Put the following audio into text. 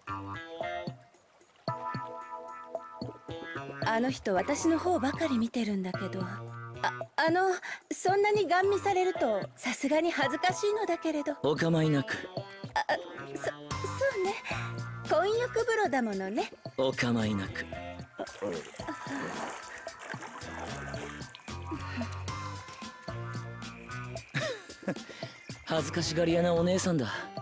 あの人私の方ばかり見てるんだけど、そんなにガン見されるとさすがに恥ずかしいのだけれど。 お構いなく。 そうね、混浴風呂だものね。 お構いなく。恥ずかしがり屋なお姉さんだ。